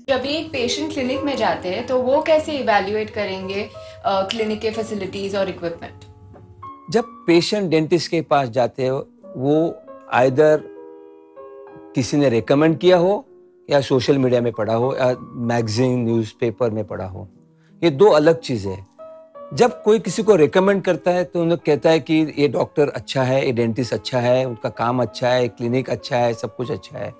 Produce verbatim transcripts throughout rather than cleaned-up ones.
जब भी एक पेशेंट क्लिनिक में जाते हैं तो वो कैसे इवैल्यूएट करेंगे क्लिनिक के फैसिलिटीज और इक्विपमेंट? जब पेशेंट डेंटिस्ट के पास जाते हैं वो आइदर किसी ने रेकमेंड किया हो या सोशल मीडिया में पढ़ा हो या मैगजीन न्यूज़पेपर में पढ़ा हो, ये दो अलग चीज़ें हैं। जब कोई किसी को रेकमेंड करता है तो उन्हें कहता है कि ये डॉक्टर अच्छा है, ये डेंटिस्ट अच्छा है, उनका काम अच्छा है, क्लिनिक अच्छा है, सब कुछ अच्छा है।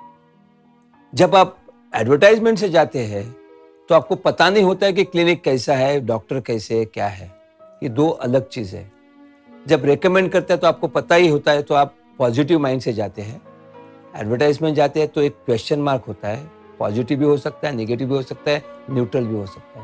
जब आप एडवर्टाइजमेंट से जाते हैं तो आपको पता नहीं होता है कि क्लिनिक कैसा है, डॉक्टर कैसे है, क्या है। ये दो अलग चीज़ है। जब रेकमेंड करते हैं तो आपको पता ही होता है तो आप पॉजिटिव माइंड से जाते हैं। एडवर्टाइजमेंट जाते हैं तो एक क्वेश्चन मार्क होता है, पॉजिटिव भी हो सकता है, नेगेटिव भी हो सकता है, न्यूट्रल भी हो सकता है।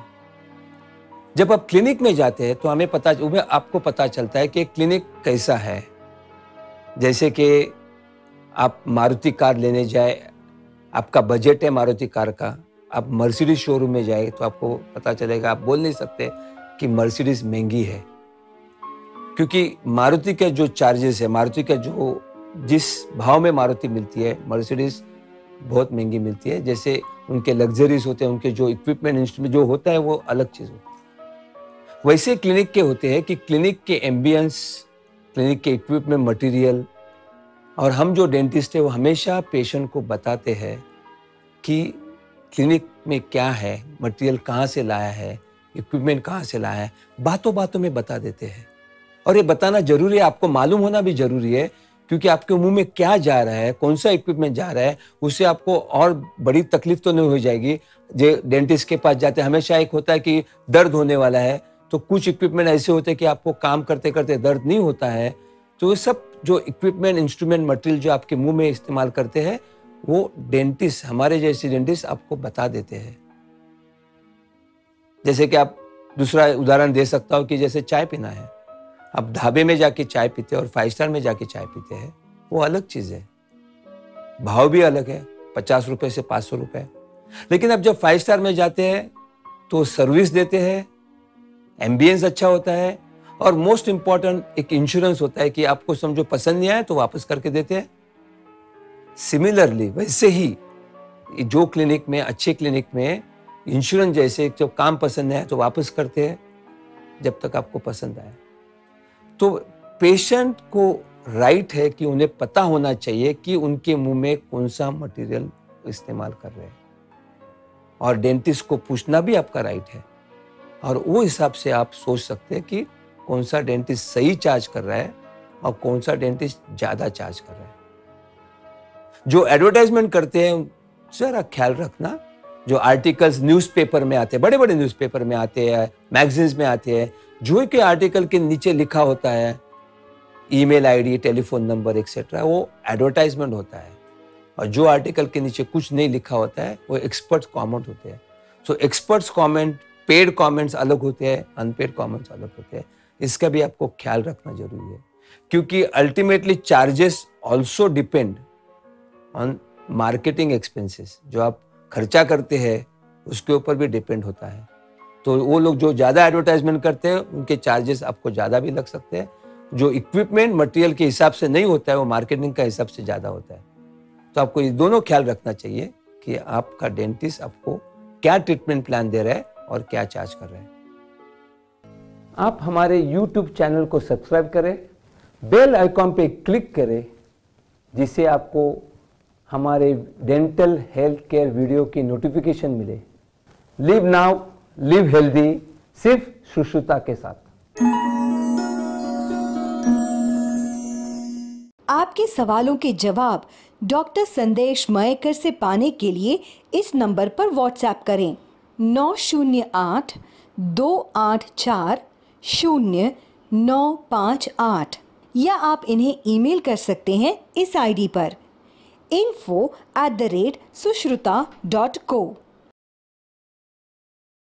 जब आप क्लिनिक में जाते हैं तो हमें पता हमें आपको पता चलता है कि क्लिनिक कैसा है। जैसे कि आप मारुति कार लेने जाए, आपका बजट है मारुति कार का, आप मर्सिडीज शोरूम में जाए तो आपको पता चलेगा, आप बोल नहीं सकते कि मर्सिडीज महंगी है, क्योंकि मारुति के जो चार्जेस है, मारुति का जो जिस भाव में मारुति मिलती है, मर्सिडीज बहुत महंगी मिलती है। जैसे उनके लग्जरीज होते हैं, उनके जो इक्विपमेंट इंस्ट्रूमेंट जो होता है वो अलग चीज़ होती है। वैसे क्लिनिक के होते हैं कि क्लिनिक के एम्बियंस, क्लिनिक के इक्विपमेंट, मटेरियल, और हम जो डेंटिस्ट है वो हमेशा पेशेंट को बताते हैं कि क्लिनिक में क्या है, मटेरियल कहाँ से लाया है, इक्विपमेंट कहाँ से लाया है, बातों बातों में बता देते हैं। और ये बताना जरूरी है, आपको मालूम होना भी जरूरी है, क्योंकि आपके मुंह में क्या जा रहा है, कौन सा इक्विपमेंट जा रहा है, उससे आपको और बड़ी तकलीफ तो नहीं हो जाएगी। जो डेंटिस्ट के पास जाते हैं हमेशा एक होता है कि दर्द होने वाला है, तो कुछ इक्विपमेंट ऐसे होते हैं कि आपको काम करते करते दर्द नहीं होता है। तो ये सब जो इक्विपमेंट, इंस्ट्रूमेंट, मटेरियल जो आपके मुंह में इस्तेमाल करते हैं वो डेंटिस्ट, हमारे जैसे डेंटिस्ट आपको बता देते हैं। जैसे कि आप दूसरा उदाहरण दे सकता हूँ कि जैसे चाय पीना है, आप ढाबे में जाके चाय पीते हैं और फाइव स्टार में जाके चाय पीते हैं, वो अलग चीज है, भाव भी अलग है, पचास रुपए से पाँच सौ रुपए। लेकिन अब जब फाइव स्टार में जाते हैं तो सर्विस देते हैं, एम्बियंस अच्छा होता है, और मोस्ट इंपॉर्टेंट एक इंश्योरेंस होता है कि आपको समझो पसंद नहीं आया तो वापस करके देते हैं। सिमिलरली वैसे ही जो क्लिनिक में, अच्छे क्लिनिक में इंश्योरेंस जैसे जब काम पसंद नहीं आया तो वापस करते हैं जब तक आपको पसंद आए। तो पेशेंट को राइट है कि उन्हें पता होना चाहिए कि उनके मुंह में कौन सा मटेरियल इस्तेमाल कर रहे हैं, और डेंटिस्ट को पूछना भी आपका राइट है। और वो हिसाब से आप सोच सकते हैं कि कौन सा डेंटिस्ट सही चार्ज कर रहा है और कौन सा डेंटिस्ट ज्यादा चार्ज कर रहा है। जो एडवर्टाइजमेंट करते हैं जरा ख्याल रखना, जो आर्टिकल्स न्यूज़पेपर में आते हैं, बड़े बड़े न्यूज़पेपर में आते हैं, मैगजीन्स में आते हैं, जो के आर्टिकल के नीचे लिखा होता है email ID, telephone number etcetera, वो एडवर्टाइजमेंट होता है। और जो आर्टिकल के नीचे कुछ नहीं लिखा होता है वो एक्सपर्ट्स कमेंट होते हैं। So experts comment, paid comments अलग होते हैं, अनपेड कमेंट्स अलग होते हैं। इसका भी आपको ख्याल रखना जरूरी है, क्योंकि ultimately charges also depend on marketing expenses. जो आप खर्चा करते हैं उसके ऊपर भी डिपेंड होता है। तो वो लोग जो ज़्यादा एडवर्टाइजमेंट करते हैं उनके चार्जेस आपको ज़्यादा भी लग सकते हैं। जो इक्विपमेंट, मटेरियल के हिसाब से नहीं होता है वो मार्केटिंग का हिसाब से ज़्यादा होता है। तो आपको ये दोनों ख्याल रखना चाहिए कि आपका डेंटिस्ट आपको क्या ट्रीटमेंट प्लान दे रहा है और क्या चार्ज कर रहा है। आप हमारे यूट्यूब चैनल को सब्सक्राइब करें, बेल आइकॉन पे क्लिक करें, जिससे आपको हमारे डेंटल हेल्थ केयर वीडियो की नोटिफिकेशन मिले। लिव नाउ, लिव हेल्दी, सिर्फ सुश्रुता के साथ। आपके सवालों के जवाब डॉक्टर संदेश मयेकर से पाने के लिए इस नंबर पर व्हाट्सएप करें नौ शून्य आठ दो आठ चार शून्य नौ पाँच आठ, या आप इन्हें ईमेल कर सकते हैं इस आईडी पर info at the rate Sushruta dot को।